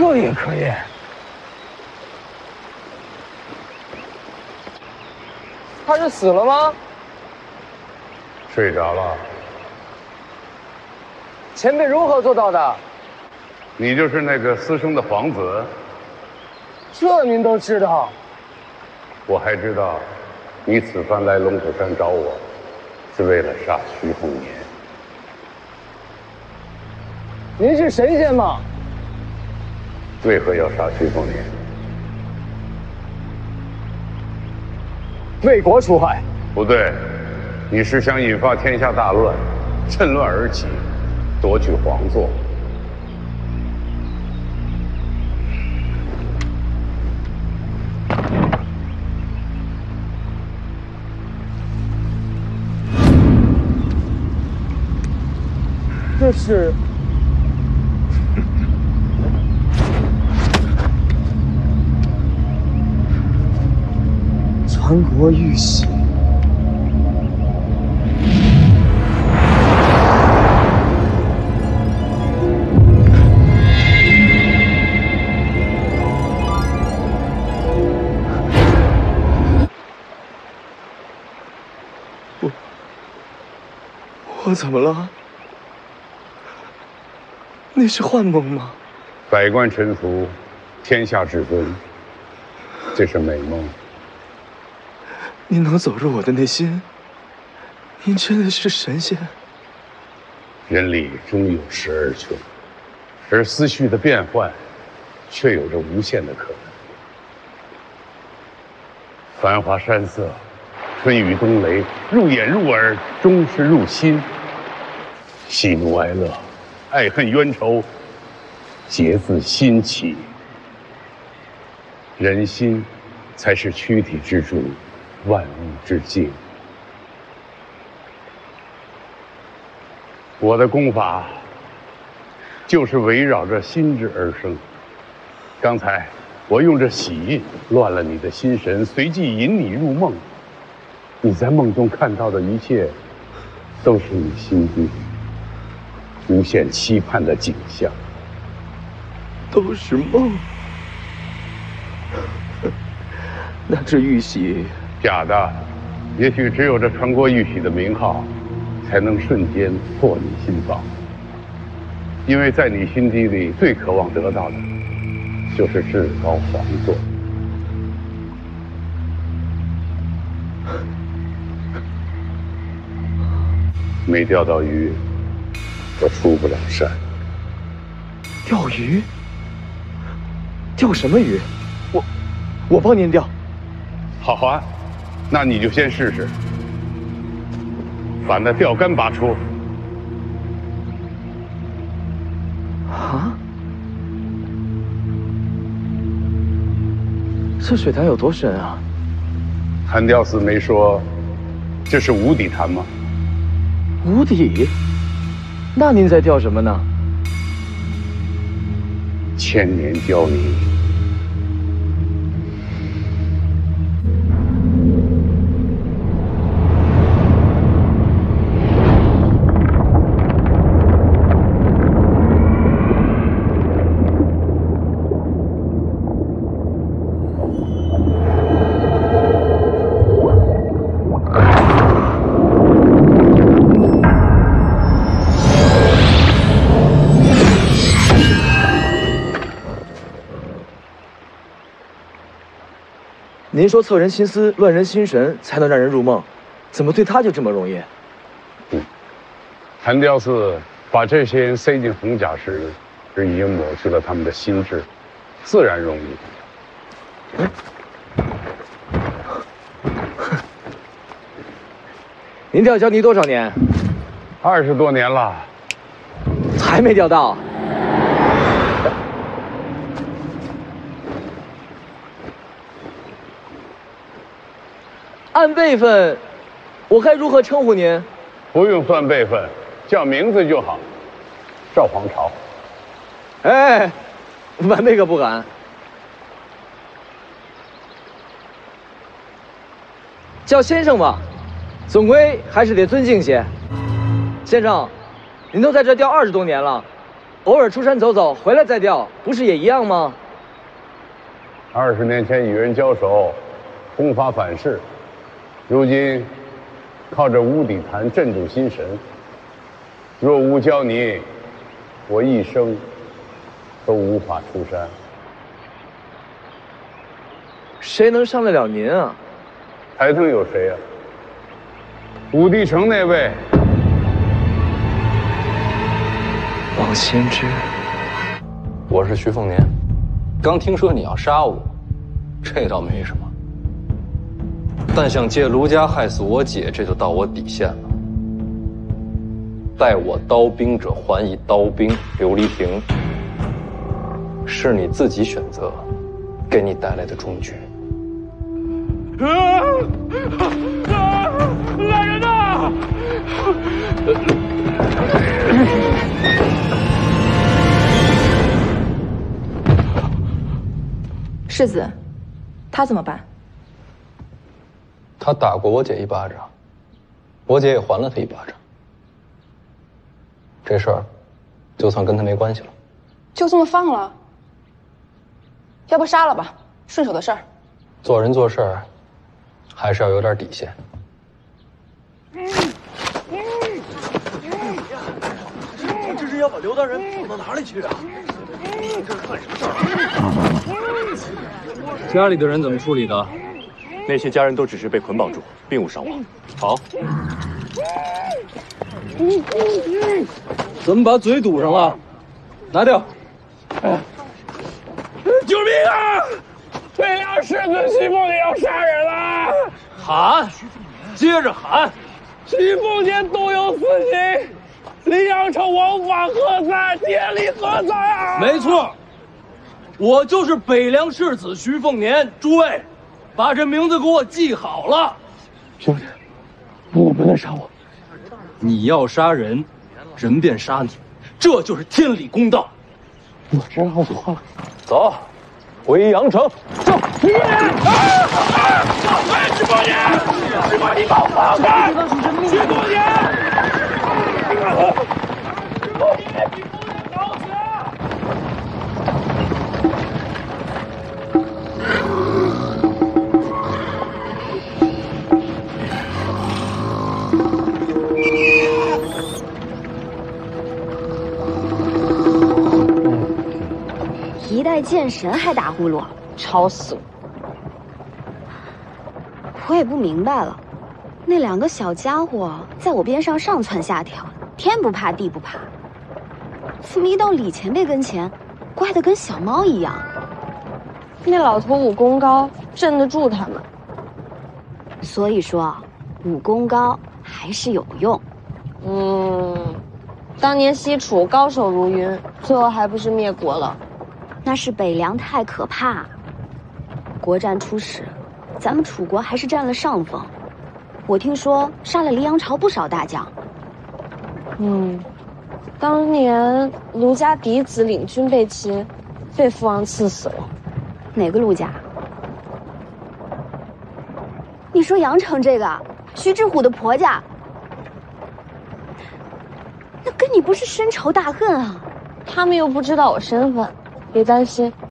这也可以。他是死了吗？ 睡着了。 前辈如何做到的？ 你就是那个私生的皇子？ 这您都知道？ 我还知道，你此番来龙虎山找我，是为了杀徐凤年。 您是神仙吗？ 为何要杀徐凤年？ 为国除害。 不对，你是想引发天下大乱，趁乱而起，夺取皇座。 这是传国玉玺。我怎么了？那是幻梦吗？ 百官臣服，天下至尊，这是美梦。 您能走入我的内心，您真的是神仙。 人力终有时而穷，而思绪的变换，却有着无限的可能。繁华山色，春雨冬雷，入眼入耳，终是入心。喜怒哀乐，爱恨冤仇，皆自心起。人心，才是躯体之主，万物之境。我的功法，就是围绕着心智而生。刚才我用这喜印乱了你的心神，随即引你入梦。你在梦中看到的一切，都是你心底无限期盼的景象。 都是梦。那这玉玺， 假的，也许只有这传国玉玺的名号，才能瞬间破你心防。因为在你心底里最渴望得到的，就是至高皇座。没钓到鱼，我出不了山。 钓鱼？钓什么鱼？我帮您钓。 好啊，那你就先试试。把那钓竿拔出。 啊？这水潭有多深啊？ 韩雕寺没说这是无底潭吗？ 无底？那您在钓什么呢？ 千年胶泥。 您说测人心思、乱人心神才能让人入梦，怎么对他就这么容易？ 韩雕寺把这些人塞进红甲时，已经抹去了他们的心智，自然容易。 您钓胶泥多少年 20多年了， 还没钓到？按辈分，我该如何称呼您？ 不用算辈分，叫名字就好。赵黄巢。 哎，晚辈可不敢。叫先生吧，总归还是得尊敬些。先生，您都在这钓20多年了， 偶尔出山走走，回来再钓，不是也一样吗 ？20年前与人交手，功法反噬，如今靠着无底潭镇住心神。若无教你，我一生都无法出山。 谁能上得了您啊？ 还能有谁啊？武帝城那位。 王先知， 我是徐凤年，刚听说你要杀我，这倒没什么，但想借卢家害死我姐，这就到我底线了。待我刀兵者，还以刀兵。琉璃亭是你自己选择，给你带来的终局。 来人呐！ 世子，他怎么办？ 他打过我姐一巴掌，我姐也还了他一巴掌。这事儿就算跟他没关系了。 就这么放了？要不杀了吧，顺手的事儿。 做人做事儿还是要有点底线。 这是要把刘大人送到哪里去啊？这是犯什么事儿？ 家里的人怎么处理的？ 那些家人都只是被捆绑住，并无伤亡。 好。怎么把嘴堵上了？拿掉！ 救命啊！北凉世子徐凤年要杀人了！ 喊，接着喊！ 徐凤年动有私心，离阳城王法何在？天理何在啊？ 没错，我就是北凉世子徐凤年。诸位，把这名字给我记好了。 兄弟，你不能杀我。 你要杀人，人便杀你，这就是天理公道。 我知道错了。 走，回阳城。走。 徐凤年！徐凤年！徐凤年，你把我放开！徐凤年！徐凤年，你不能找死！ 一代剑神还打呼噜，吵死了！我也不明白了，那两个小家伙在我边上上蹿下跳，天不怕地不怕，怎么一到李前辈跟前，乖得跟小猫一样？ 那老头武功高，镇得住他们。 所以说，武功高还是有用。 当年西楚高手如云，最后还不是灭国了？ 那是北凉太可怕。国战初始，咱们楚国还是占了上风。我听说杀了黎阳朝不少大将。 当年卢家嫡子领军被擒，被父王赐死了。 哪个卢家？你说阳城这个徐志虎的婆家，那跟你不是深仇大恨啊？ 他们又不知道我身份，别担心，